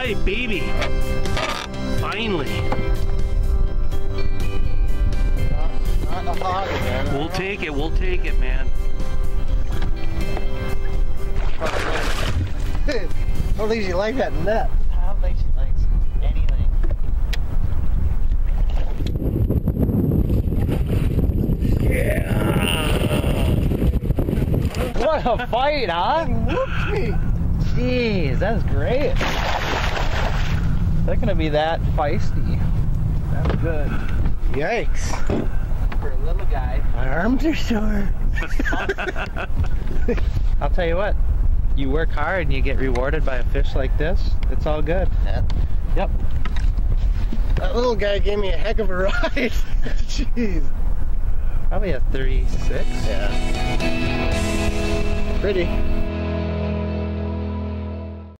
boy, baby. Finally. Not a hog again. We'll take it, man. I don't think she liked that net. I don't think she likes anything. Yeah. What a fight, huh? Whooped me. Jeez, that's great. They're gonna be that feisty. That's good. Yikes. For a little guy. My arms are sore. I'll tell you what, you work hard and you get rewarded by a fish like this, it's all good. Yeah. Yep. That little guy gave me a heck of a ride. Jeez. Probably a 36. Yeah. Pretty.